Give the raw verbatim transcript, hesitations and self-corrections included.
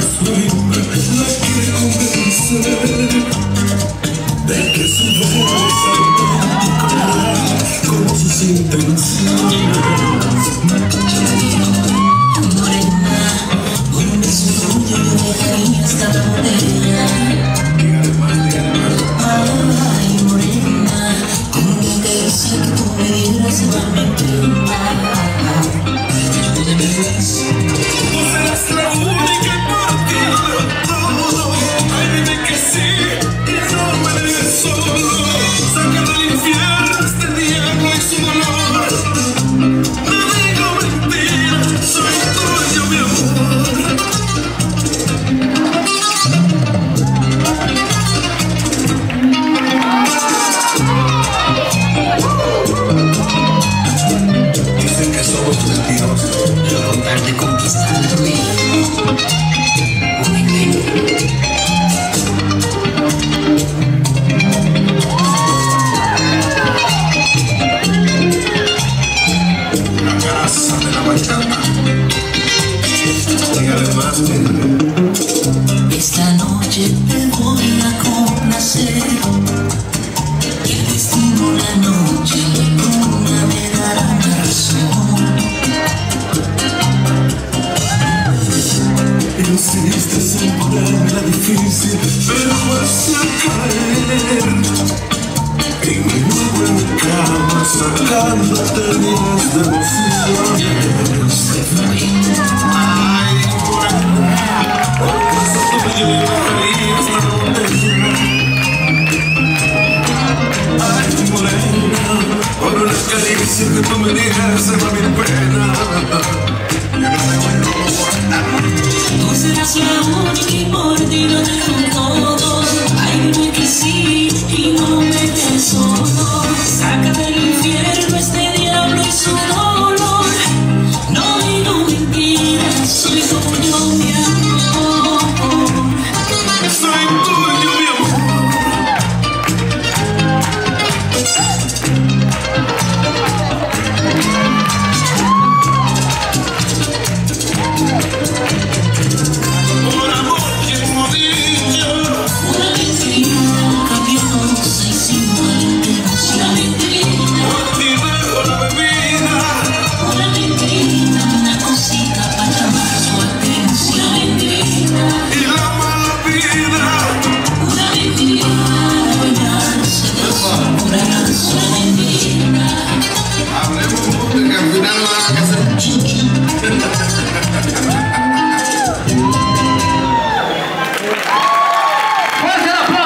la quiere convencer de que su voz es auténtica como sus intenciones. Morena, por un beso tuyo yo dejaría esta botella. Ay, morena, como una caricia que tú me dieras se va a meter. Tú serás la única por ti lo todo. Ay, dime que sí y no me dejes solo. Saca del infierno este diablo y su dolor. No digo mentiras, soy tuyo, mi amor. Dicen que somos mentirosos. Yo con tal de conquistarme. La grasa de la bachata. Y además que esta noche te voy a complacer. Y el destino, la noche, la luna me dará una razón. insistes en ponerla difícil, pero vas a caer en mi nuevo en mi cama, sacándote miles de emociones. Ay, morena, por eso tú yo dejarías la botella. Ay, morena, por una caricia que tú me digas se va mi pena. Yo no me voy a guardar. Tú serás la única y por ti lo dejo todo. Ay, dime que sí y no me dejes solo. Saca del infierno este diablo y su dolor. No digo mentiras, soy tuyo, mi amor. Soy tuyo, mi amor. Por amor que hemos dicho, Una mentirita cambiosa y sin mala intención. Una mentirita, por ti dejo la bebida. una mentirita, una cosita para llamar su atención. Una mentirita, Y la mala vida. una mentirita para bañarse de su corazón. Una mentirita. Hablemos de que al final no van a hacer chichi.